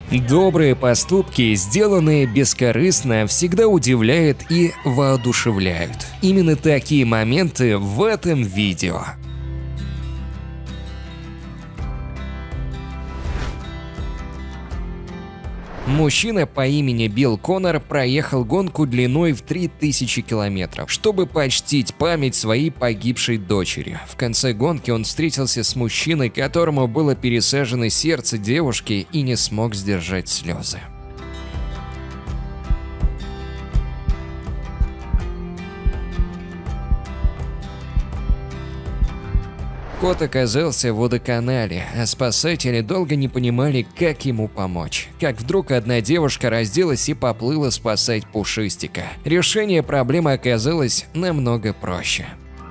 Добрые поступки, сделанные бескорыстно, всегда удивляют и воодушевляют. Именно такие моменты в этом видео. Мужчина по имени Билл Коннор проехал гонку длиной в 3000 километров, чтобы почтить память своей погибшей дочери. В конце гонки он встретился с мужчиной, которому было пересажено сердце девушки, и не смог сдержать слезы. Кот оказался в водоканале, а спасатели долго не понимали, как ему помочь. Как вдруг одна девушка разделась и поплыла спасать Пушистика. Решение проблемы оказалось намного проще.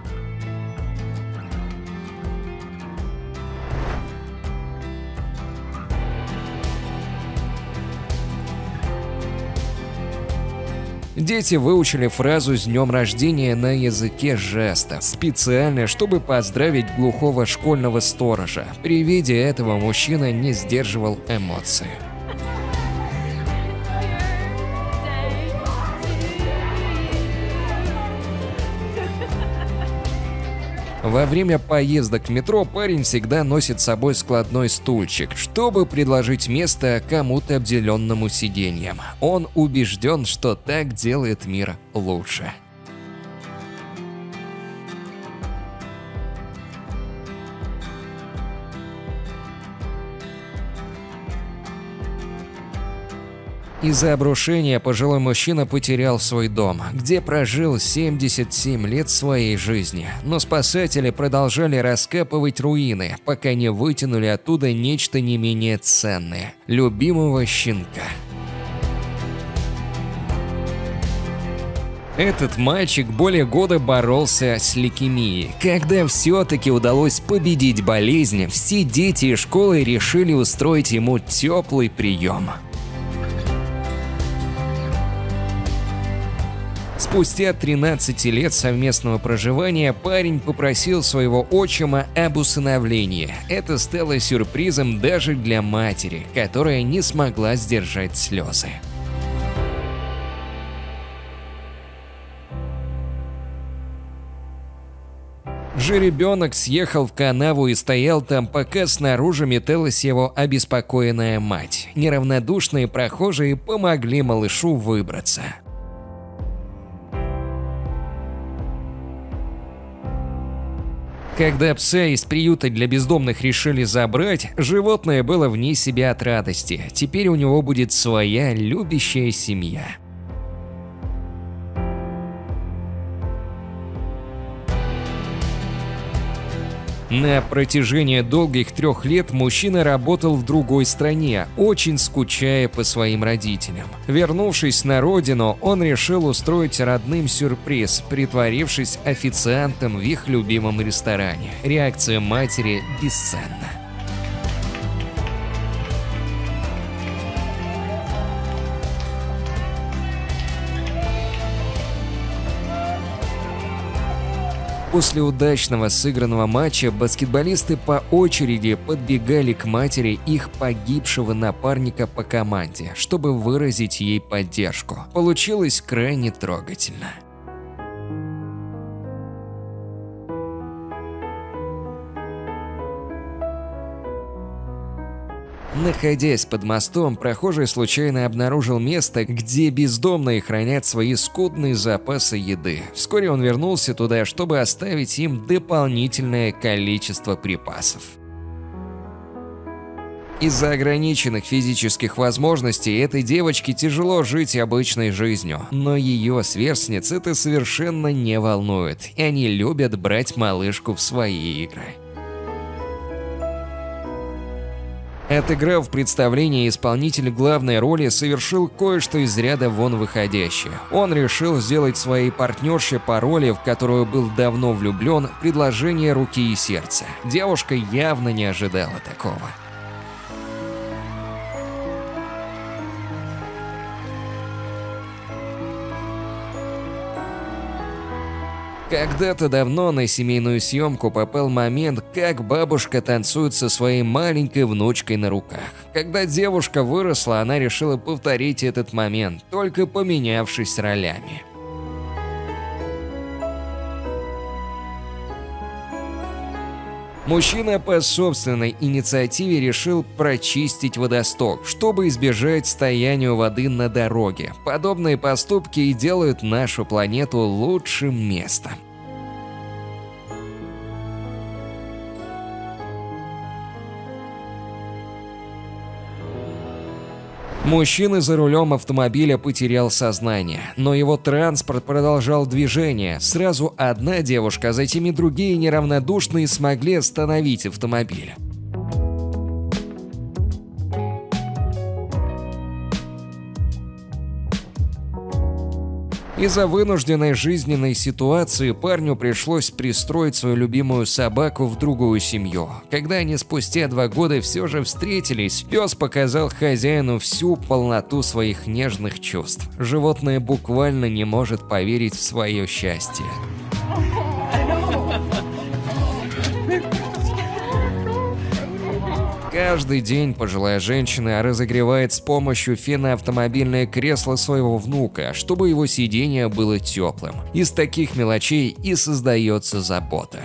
Дети выучили фразу «С днем рождения» на языке жестов, специально, чтобы поздравить глухого школьного сторожа. При виде этого мужчина не сдерживал эмоции. Во время поездок в метро парень всегда носит с собой складной стульчик, чтобы предложить место кому-то обделенному сиденьем. Он убежден, что так делает мир лучше. Из-за обрушения пожилой мужчина потерял свой дом, где прожил 77 лет своей жизни. Но спасатели продолжали раскапывать руины, пока не вытянули оттуда нечто не менее ценное – любимого щенка. Этот мальчик более года боролся с лейкемией. Когда все-таки удалось победить болезнь, все дети из школы решили устроить ему теплый прием. Спустя 13 лет совместного проживания парень попросил своего отчима об усыновлении. Это стало сюрпризом даже для матери, которая не смогла сдержать слезы. Жеребенок съехал в канаву и стоял там, пока снаружи металась его обеспокоенная мать. Неравнодушные прохожие помогли малышу выбраться. Когда пса из приюта для бездомных решили забрать, животное было вне себя от радости. Теперь у него будет своя любящая семья. На протяжении долгих 3 лет мужчина работал в другой стране, очень скучая по своим родителям. Вернувшись на родину, он решил устроить родным сюрприз, притворившись официантом в их любимом ресторане. Реакция матери бесценна. После удачного сыгранного матча баскетболисты по очереди подбегали к матери их погибшего напарника по команде, чтобы выразить ей поддержку. Получилось крайне трогательно. Находясь под мостом, прохожий случайно обнаружил место, где бездомные хранят свои скудные запасы еды. Вскоре он вернулся туда, чтобы оставить им дополнительное количество припасов. Из-за ограниченных физических возможностей этой девочке тяжело жить обычной жизнью, но ее сверстниц это совершенно не волнует, и они любят брать малышку в свои игры. Отыграв представление, исполнитель главной роли совершил кое-что из ряда вон выходящее. Он решил сделать своей партнерше по роли, в которую был давно влюблен, предложение руки и сердца. Девушка явно не ожидала такого. Когда-то давно на семейную съемку попал момент, как бабушка танцует со своей маленькой внучкой на руках. Когда девушка выросла, она решила повторить этот момент, только поменявшись ролями. Мужчина по собственной инициативе решил прочистить водосток, чтобы избежать стоянию воды на дороге. Подобные поступки и делают нашу планету лучшим местом. Мужчина за рулем автомобиля потерял сознание, но его транспорт продолжал движение. Сразу одна девушка, а затем и другие неравнодушные смогли остановить автомобиль. Из-за вынужденной жизненной ситуации парню пришлось пристроить свою любимую собаку в другую семью. Когда они спустя 2 года все же встретились, пес показал хозяину всю полноту своих нежных чувств. Животное буквально не может поверить в свое счастье. Каждый день пожилая женщина разогревает с помощью фена автомобильное кресло своего внука, чтобы его сиденье было теплым. Из таких мелочей и создается забота.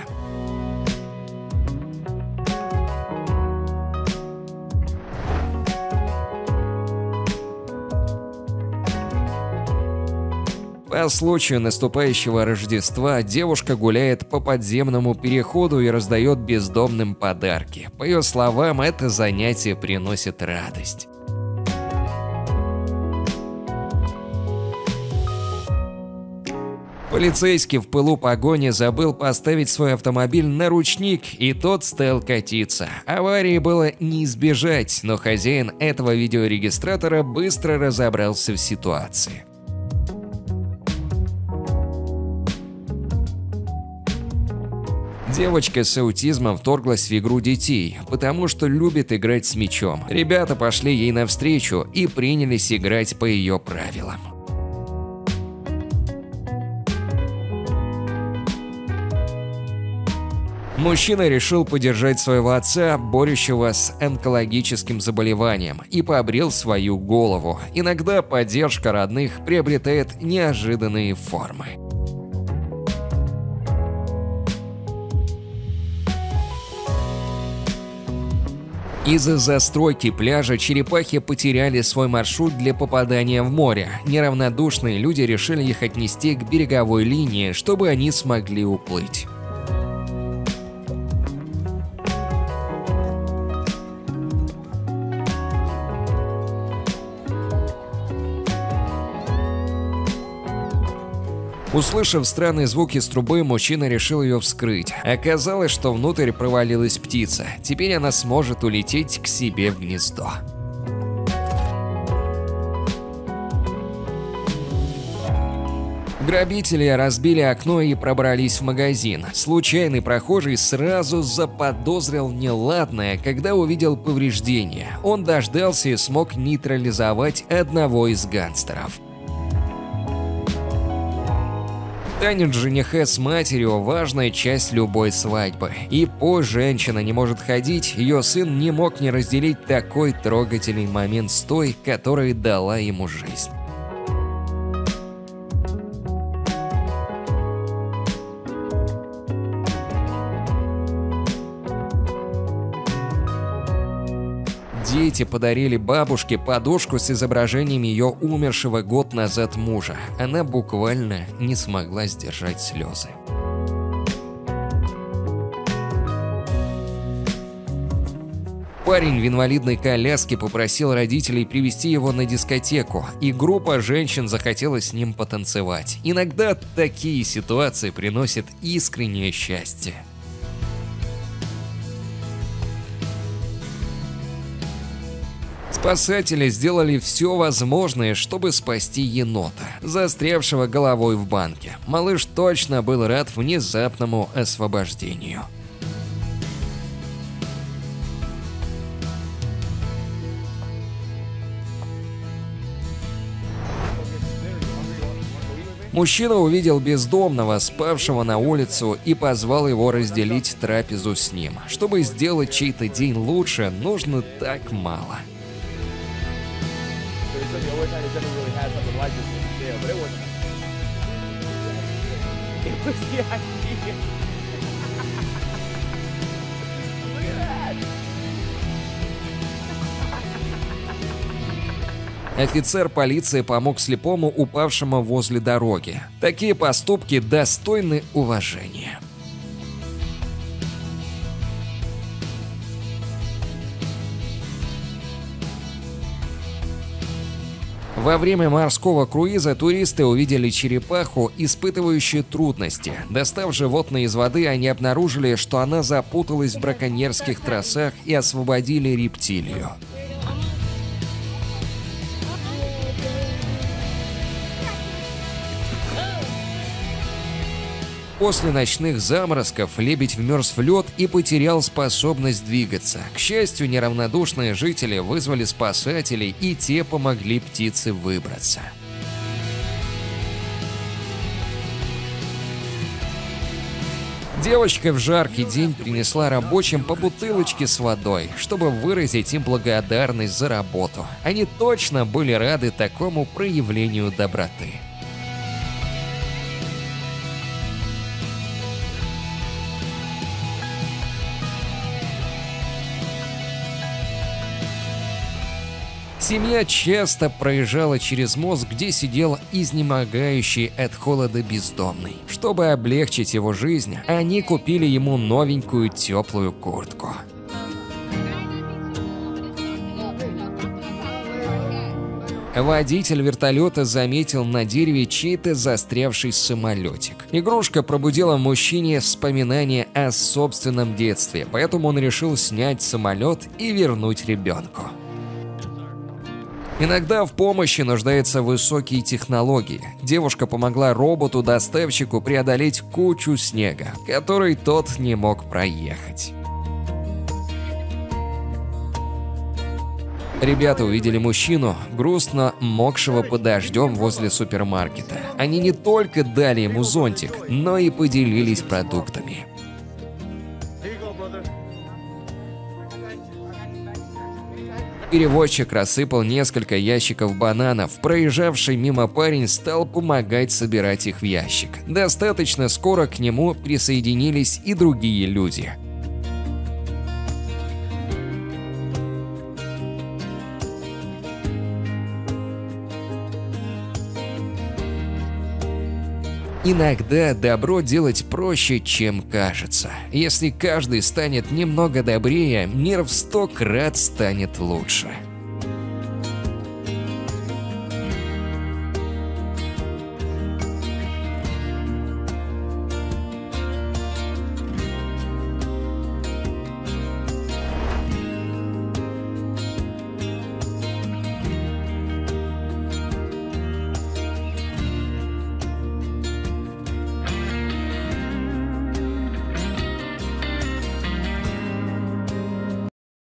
По случаю наступающего Рождества девушка гуляет по подземному переходу и раздает бездомным подарки. По ее словам, это занятие приносит радость. Полицейский в пылу погони забыл поставить свой автомобиль на ручник, и тот стал катиться. Аварии было не избежать, но хозяин этого видеорегистратора быстро разобрался в ситуации. Девочка с аутизмом вторглась в игру детей, потому что любит играть с мячом. Ребята пошли ей навстречу и принялись играть по ее правилам. Мужчина решил поддержать своего отца, борющего с онкологическим заболеванием, и побрил свою голову. Иногда поддержка родных приобретает неожиданные формы. Из-за застройки пляжа черепахи потеряли свой маршрут для попадания в море. Неравнодушные люди решили их отнести к береговой линии, чтобы они смогли уплыть. Услышав странные звуки с трубы, мужчина решил ее вскрыть. Оказалось, что внутрь провалилась птица. Теперь она сможет улететь к себе в гнездо. Грабители разбили окно и пробрались в магазин. Случайный прохожий сразу заподозрил неладное, когда увидел повреждения. Он дождался и смог нейтрализовать одного из гангстеров. Танец жениха с матерью – важная часть любой свадьбы. И пусть женщина не может ходить, ее сын не мог не разделить такой трогательный момент с той, которая дала ему жизнь. Дети подарили бабушке подушку с изображением ее умершего год назад мужа. Она буквально не смогла сдержать слезы. Парень в инвалидной коляске попросил родителей привезти его на дискотеку, и группа женщин захотела с ним потанцевать. Иногда такие ситуации приносят искреннее счастье. Спасатели сделали все возможное, чтобы спасти енота, застрявшего головой в банке. Малыш точно был рад внезапному освобождению. Мужчина увидел бездомного, спавшего на улицу, и позвал его разделить трапезу с ним. Чтобы сделать чей-то день лучше, нужно так мало. Офицер полиции помог слепому, упавшему возле дороги. Такие поступки достойны уважения. Во время морского круиза туристы увидели черепаху, испытывающую трудности. Достав животное из воды, они обнаружили, что она запуталась в браконьерских тросах, и освободили рептилию. После ночных заморозков лебедь вмерз в лед и потерял способность двигаться. К счастью, неравнодушные жители вызвали спасателей, и те помогли птице выбраться. Девочка в жаркий день принесла рабочим по бутылочке с водой, чтобы выразить им благодарность за работу. Они точно были рады такому проявлению доброты. Семья часто проезжала через мост, где сидел изнемогающий от холода бездомный. Чтобы облегчить его жизнь, они купили ему новенькую теплую куртку. Водитель вертолета заметил на дереве чей-то застрявший самолетик. Игрушка пробудила в мужчине вспоминания о собственном детстве, поэтому он решил снять самолет и вернуть ребенку. Иногда в помощи нуждаются высокие технологии. Девушка помогла роботу-доставщику преодолеть кучу снега, который тот не мог проехать. Ребята увидели мужчину, грустно мокшего под дождем возле супермаркета. Они не только дали ему зонтик, но и поделились продуктами. Перевозчик рассыпал несколько ящиков бананов. Проезжавший мимо парень стал помогать собирать их в ящик. Достаточно скоро к нему присоединились и другие люди. Иногда добро делать проще, чем кажется. Если каждый станет немного добрее, мир в 100 крат станет лучше.